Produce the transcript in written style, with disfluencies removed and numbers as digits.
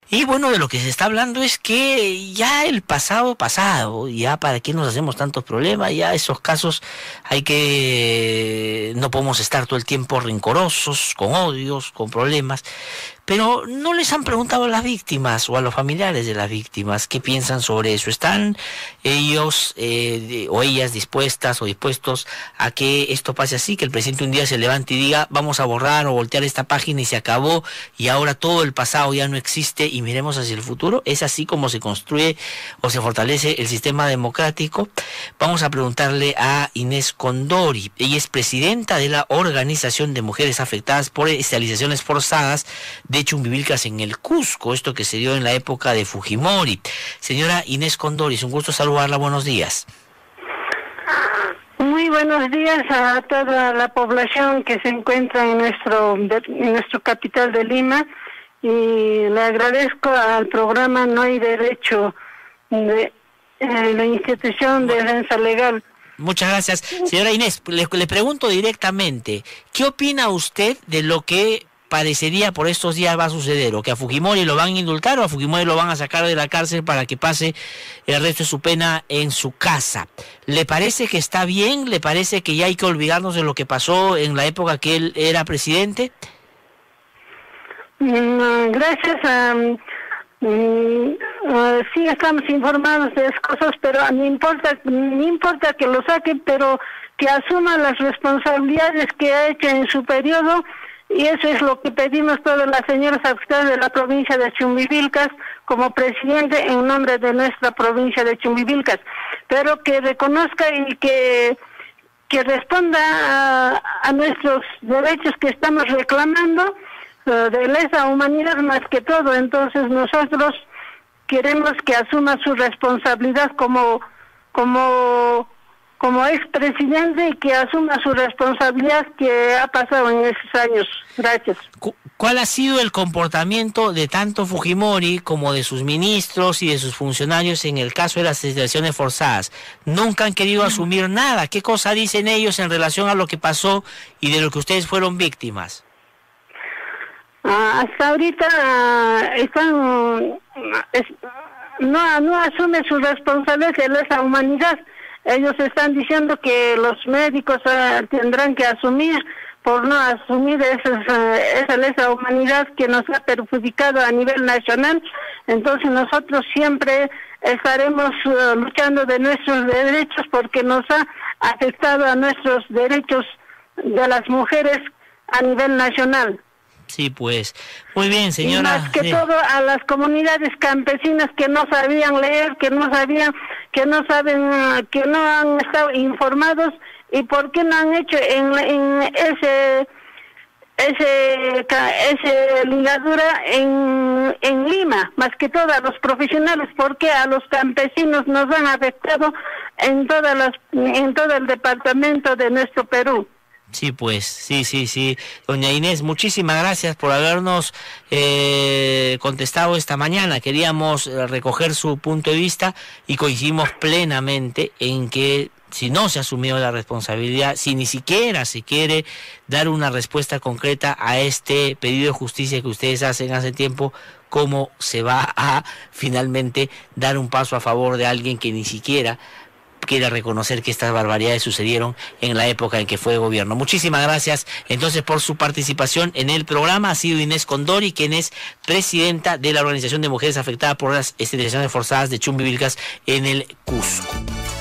Y bueno, de lo que se está hablando es que ya el pasado, ya para qué nos hacemos tantos problemas, ya esos casos hay que, no podemos estar todo el tiempo rencorosos, con odios, con problemas, pero no les han preguntado a las víctimas o a los familiares de las víctimas qué piensan sobre eso. ¿Están ellos o ellas dispuestas o dispuestos a que esto pase así, que el presidente un día se levante y diga vamos a borrar o voltear esta página y se acabó y ahora todo el pasado ya no existe y miremos hacia el futuro? ¿Es así como se construye o se fortalece el sistema democrático? Vamos a preguntarle a Inés Condori. Ella es presidenta de la Organización de Mujeres Afectadas por Esterilizaciones Forzadas de Chumbivilcas en el Cusco, esto que se dio en la época de Fujimori. Señora Inés Condori, es un gusto saludarla, buenos días. Muy buenos días a toda la población que se encuentra en nuestro capital de Lima, y le agradezco al programa No hay Derecho de la institución de defensa legal. Muchas gracias. Señora Inés, le pregunto directamente, ¿qué opina usted de lo que parecería por estos días va a suceder? ¿O que a Fujimori lo van a indultar o a Fujimori lo van a sacar de la cárcel para que pase el resto de su pena en su casa? ¿Le parece que está bien? ¿Le parece que ya hay que olvidarnos de lo que pasó en la época que él era presidente? Gracias. Sí, estamos informados de esas cosas, pero no importa que lo saquen, pero que asuma las responsabilidades que ha hecho en su periodo. Y eso es lo que pedimos todas las señoras afectadas de la provincia de Chumbivilcas como presidente en nombre de nuestra provincia de Chumbivilcas, pero que reconozca y que responda a nuestros derechos que estamos reclamando, de lesa humanidad más que todo. Entonces nosotros queremos que asuma su responsabilidad como expresidente, y que asuma su responsabilidad que ha pasado en esos años. Gracias. ¿Cuál ha sido el comportamiento de tanto Fujimori como de sus ministros y de sus funcionarios en el caso de las esterilizaciones forzadas? Nunca han querido asumir nada. ¿Qué cosa dicen ellos en relación a lo que pasó y de lo que ustedes fueron víctimas? Hasta ahorita no asume su responsabilidad de lesa humanidad. Ellos están diciendo que los médicos tendrán que asumir por no asumir esa lesa humanidad que nos ha perjudicado a nivel nacional. Entonces nosotros siempre estaremos luchando de nuestros derechos, porque nos ha afectado a nuestros derechos de las mujeres a nivel nacional. Sí, pues, muy bien, señora. Y más que todo a las comunidades campesinas que no sabían leer, que no saben, que no han estado informados, y por qué no han hecho en ese ligadura en Lima, más que todo a los profesionales, porque a los campesinos nos han afectado en todo el departamento de nuestro Perú. Sí, pues, sí. Doña Inés, muchísimas gracias por habernos contestado esta mañana. Queríamos recoger su punto de vista y coincidimos plenamente en que si no se ha asumido la responsabilidad, si ni siquiera se quiere dar una respuesta concreta a este pedido de justicia que ustedes hacen hace tiempo, ¿cómo se va a finalmente dar un paso a favor de alguien que ni siquiera quiera reconocer que estas barbaridades sucedieron en la época en que fue gobierno? Muchísimas gracias entonces por su participación en el programa. Ha sido Inés Condori, quien es presidenta de la Organización de Mujeres Afectadas por las Esterilizaciones Forzadas de Chumbivilcas en el Cusco.